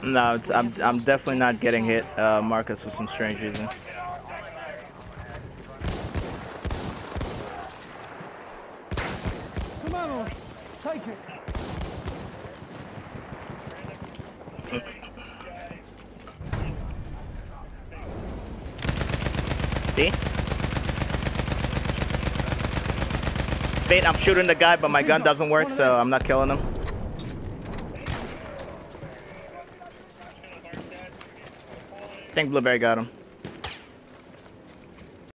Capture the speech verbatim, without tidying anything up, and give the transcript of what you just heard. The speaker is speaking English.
No, it's, I'm I'm definitely not getting hit, uh, Marcus, for some strange reason. Some ammo. Take it. See? Fate, I'm shooting the guy, but my gun doesn't work, so I'm not killing him. I think Blueberry got him.